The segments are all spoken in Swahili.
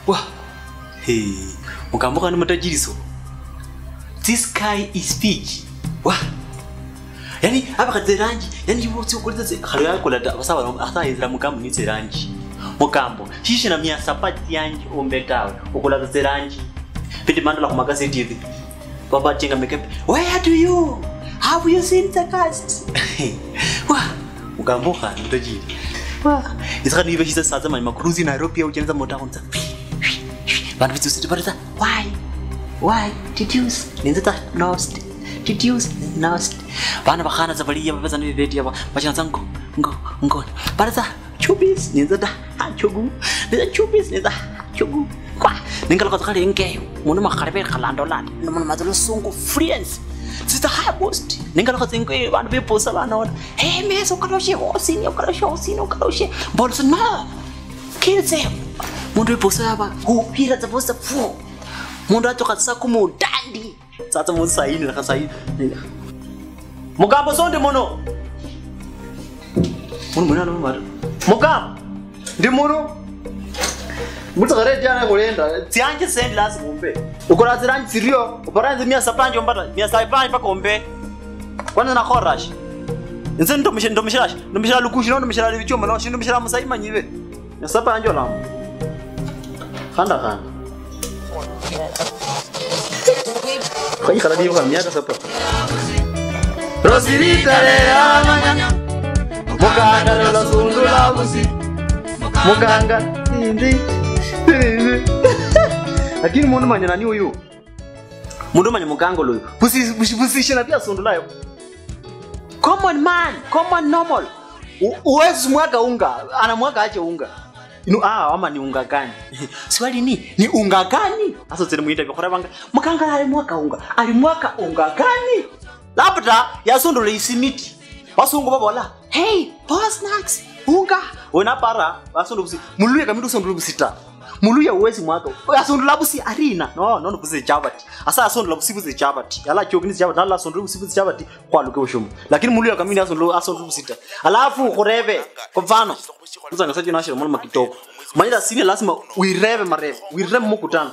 Wah. Hey, mukamboka ni matajiriso. This guy is peach. Wah. Yani hapa kateranji, yani wote ukoleza khalo kola da basaba asa izira mukambo ni teranji. Mukambo, shishi na mia sapati yanji ombetawe, ukola teranji. Piti mandala kumagazeti hivi. Baba chenga makeup. Where do you? Have you seen the cast? Wah, mukamboka mtajiri. Wah, izira ni veshisa saza mani makruzi Nairobi au jenza mota konza. Bana vitu situ barata. Why? Deduce. Ninzata lost. Deduce lost. Bana bakhana zabaliya babazana bebeti yaba. Bachanza ngo. Barata chubis ninzata chogu. Ninzata chubis ninzata chogu. Kwa. Ningala kwa zakali ngeyo. Muna makharebe khalando landi. Muna mazalo songo friends. Sita high post. Ningala kwa zingeyo bana beposa bana. Hey Miheso kaloshe osini. Bolso no. Kill them. Mundu iposa yaba. Hira zaposta fu. Mundu atoka sakumu dandi. Sasa mundu saini na kasaini. Mukambo sonde mono. Muna mara. Mukambo. Ndi mono. Mutsagare jana kulenda. Tianje send last kumbe. Ukora ziranji sirio. Uparanzi mia sapanje ombata. Mia sapanje pa kombe. Kwanza na khorash. Nze ndomishira lukushi no ndomishira lichoma no ndomishira musaima nyive. Mia sapanje olamu. Khanda. Kaya kala diyo kami yata sapa. Rosirita le amanya. Muganga la sundula busi. Muganga indi. Lakini mundu manya nani huyu? Mundu manya muganga loyo. Busi shina pia sundula yo. Common man, common normal. Uwezi mwaga unga, anamwaga aje unga. Ama ni unga gani? Swali ni unga gani? Aso tsene muita bikora banga. Mukanga alimwaka unga gani? Labda yasondole isimiti. Basungu babola. Hey, boss snacks. Unga. Wena para basondo busi. Muluya kamindu sondole busita. Muluya uwezi mwaka. Yasondole busi arena. No busi jabati. Asa yasondole busi busi jabati. Yala chokini jabati nala sondole busi busi jabati kwa luke ushomo. Lakini muluya kamindu yasondole busita. Alafu khurebe. Kwa mfano kuzanga saje nashira mwana makitoko. Manyira sine lazima uireve mareve. Uireve mukutana.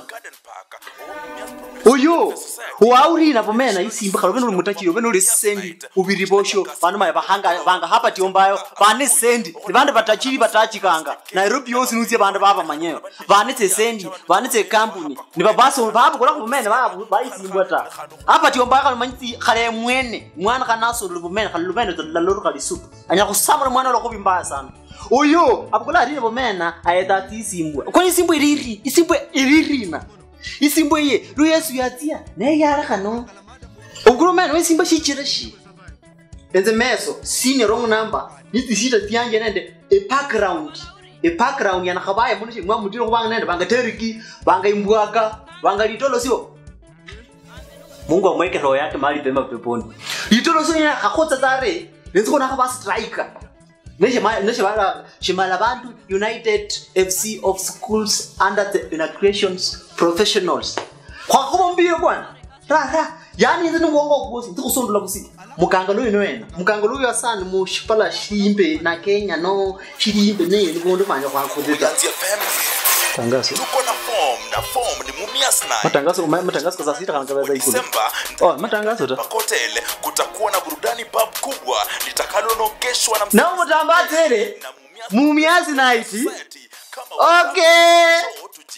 Oyo, wauri na pomena isimba kalobeno mutachiro beno lesendi ubiribosho bana maya banga hapa tiombayo bane sendi bande batachiri batachikanga Nairobi yose nuzie bande baba manyeyo bane te sendi bane te company ni babaso baba kola pomena baba baisimbwa ta hapa tiombayo kalmanyi khale mwene mwana kanaso lubomena kalubeno la loro kalisupu anya kusamura mwana lokobi mbaya sana. Oyo, abukola ari pomena ayeta isimbwa ko isimbwa iririna Isimbo ye, Yesu yatia, ne yara kano. Ogurumene wesimba shichirashi. Enze Miheso, senior wrong number. Niti shita tianje nende a background yana khabaya munishe mwa mutiro kubanga nende banga teriki, banga imbwaka, banga litolo sio. Mungu amweke roho yake mahali pema peponi. Litolo sio yana khakotsa tare, lenzo na khaba striker. Shimala Bantu United FC of Schools under the Integrations Professionals. Kwa kumbiro bwana. Yani nzi ngongo kubosi ndikusondula kusiki. Muganga loyo noyena. Muganga loyo asani mu shipala shimbe na Kenya no shirimbe ne ngondo manya kwa kudeta. Tangazo. Tuko na form ni Mumias night. Matangazo kwa sita kana kaza ikulu. Matangazo ta. Makotele kutakuwa na burudani pub kubwa litakalonogeshwa na na mtambatele Mumias night. Okay.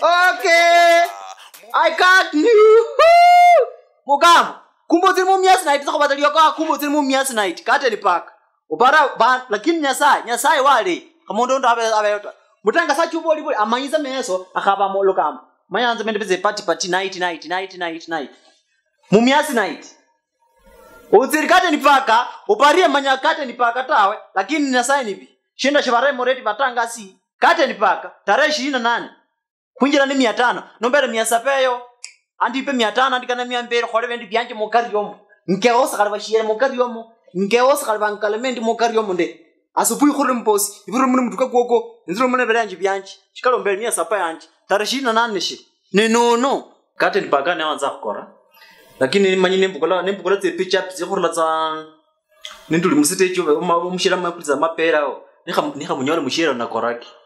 I got you. Mugam. Kumbozi Mumias night takubatalia kwa kumbozi Mumias night. Kateni park. Ubara lakini nyasai wale. Kamondo ndo abayota. Mutanga sachu boli amanyiza Miheso akaba molo kama mayanza mende beze party night Mumias night uzirikate nipaka uparie manyakate nipaka tawe lakini nasai nipi shinda shibare moreti batanga si kate nipaka tarehe 28 kunjira ni 500 nombere 700 andipe 500 andikana 200 khole bendi byanje mokari yomo nkeosa kali bashiyere mokari yomo nkeosa kali bankalemendi mokari yomo nde asubuhi khole mposi ibiro mune mutuka koko nziro mune beranje byanje chikalo mbere niya sapa yanje tarehe 28 shi no kate nipaka ne wanza kukora lakini manyi nembukola tse pitch up zikhorla tsa ninduli musite cyo umushira makuliza mapera nika munyole mushira na koraki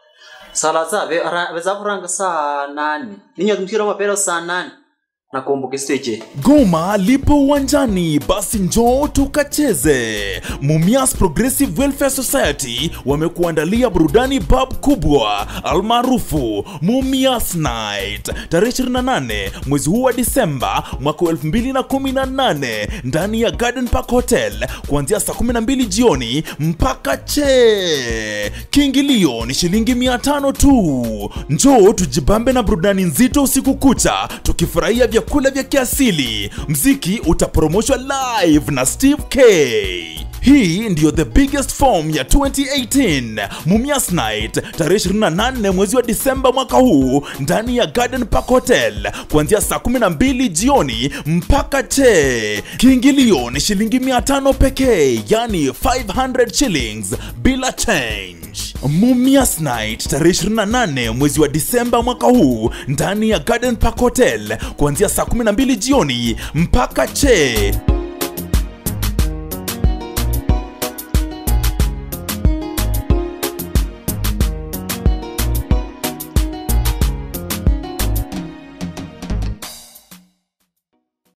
Sala zabe bezavuranga saa 8. Ninyo tumshira mapera saa 8. Nakumbuka stage. Goma lipo uwanjani, basi njoo tukacheze. Mumias Progressive Welfare Society wamekuandalia burudani bab kubwa almaarufu Mumias Night tarehe 28 mwezi huu wa Disemba mwaka 2018 ndani ya Garden Park Hotel kuanzia saa 12 jioni mpaka kiingilio ni shilingi 500 tu. Njoo tujibambe na burudani nzito usiku kucha tukifurahia vyakula vya kiasili. Mziki utapromoshwa live na Steve K. Hii ndiyo the biggest form ya 2018 Mumias Night tarehe 28 mwezi wa Disemba mwaka huu ndani ya Garden Park Hotel kuanzia saa 12 jioni mpaka kiingilio ni shilingi 500 pekee, yani 500 shillings bila change. Mumias Night tarehe 28 mwezi wa Disemba mwaka huu ndani ya Garden Park Hotel kuanzia saa 12 jioni mpaka